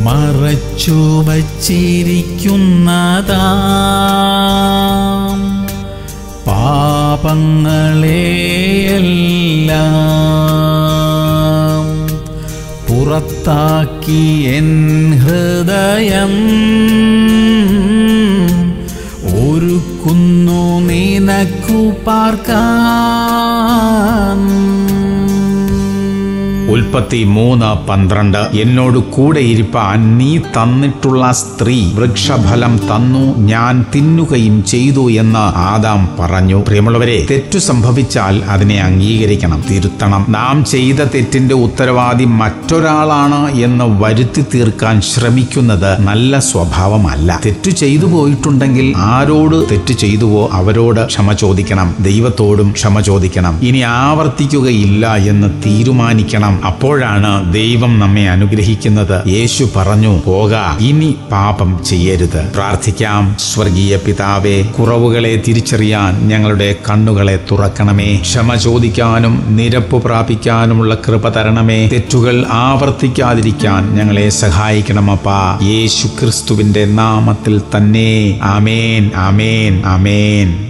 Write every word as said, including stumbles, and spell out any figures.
മറച്ചു വച്ചിരിക്കുന്നതാം പാപങ്ങളെയെല്ലാം പുറത്താക്കി എൻ ഹൃദയം ഒരുക്കുന്നു നിനക്കു പാർക്കാൻ. ഉൽപ്പത്തി മൂന്ന് പന്ത്രണ്ട്. എന്നോട് കൂടെ ഇരിപ്പാൻ നീ തന്നിട്ടുള്ള സ്ത്രീ വൃക്ഷഫലം തന്നു, ഞാൻ തിന്നുകയും ചെയ്തു എന്ന് ആദാം പറഞ്ഞു. പ്രിയമുള്ളവരെ, തെറ്റു സംഭവിച്ചാൽ അതിനെ അംഗീകരിക്കണം, തിരുത്തണം. നാം ചെയ്ത തെറ്റിന്റെ ഉത്തരവാദി മറ്റൊരാളാണ് എന്ന് വരുത്തി തീർക്കാൻ ശ്രമിക്കുന്നത് നല്ല സ്വഭാവമല്ല. തെറ്റു ചെയ്തു പോയിട്ടുണ്ടെങ്കിൽ ആരോട് തെറ്റു ചെയ്തുവോ അവരോട് ക്ഷമ ചോദിക്കണം, ദൈവത്തോടും ക്ഷമ ചോദിക്കണം. ഇനി ആവർത്തിക്കുകയില്ല എന്ന് തീരുമാനിക്കണം. അപ്പോഴാണ് ദൈവം നമ്മെ അനുഗ്രഹിക്കുന്നത്. യേശു പറഞ്ഞു, പോക, ഇനി പാപം ചെയ്യരുത്. പ്രാർത്ഥിക്കാം. സ്വർഗീയ പിതാവേ, കുറവുകളെ തിരിച്ചറിയാൻ ഞങ്ങളുടെ കണ്ണുകളെ തുറക്കണമേ. ക്ഷമ ചോദിക്കാനും നിരപ്പ് പ്രാപിക്കാനുമുള്ള കൃപ തരണമേ. തെറ്റുകൾ ആവർത്തിക്കാതിരിക്കാൻ ഞങ്ങളെ സഹായിക്കണമപ്പാ. യേശു ക്രിസ്തുവിന്റെ നാമത്തിൽ തന്നെ. ആമേൻ, ആമേൻ, ആമേൻ.